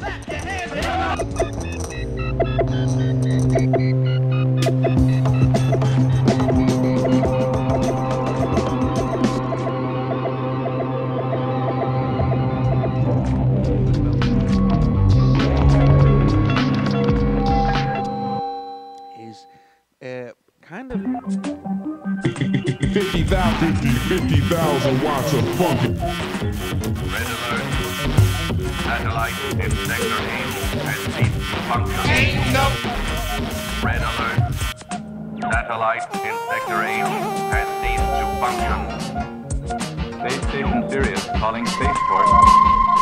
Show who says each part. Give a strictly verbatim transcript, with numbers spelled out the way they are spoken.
Speaker 1: Is uh, kind of
Speaker 2: fifty thousand fifty thousand watts of funky.
Speaker 3: Red alert. Satellite in sector eight has ceased to function. Ain't no. Red alert. Satellite in sector eight has ceased to function. Space Station Sirius calling spaceport.